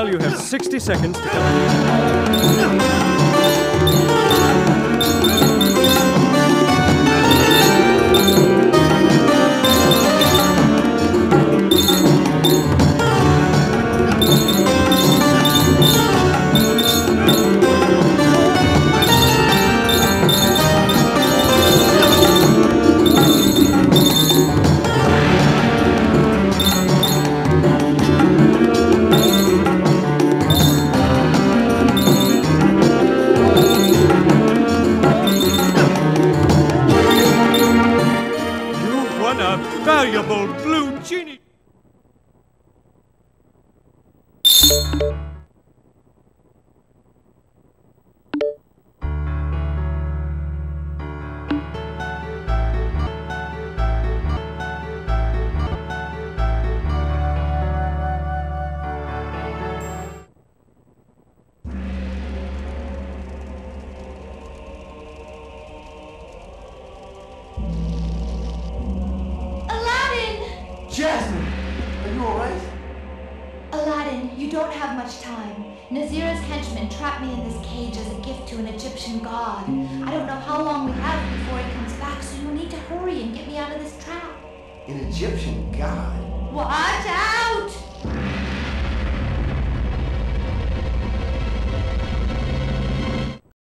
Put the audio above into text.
Well, you have 60 seconds to come. A valuable blue genie. Jasmine! Are you alright? Aladdin, you don't have much time. Nasira's henchmen trapped me in this cage as a gift to an Egyptian god. I don't know how long we have before he comes back, so you'll need to hurry and get me out of this trap. An Egyptian god? Watch out!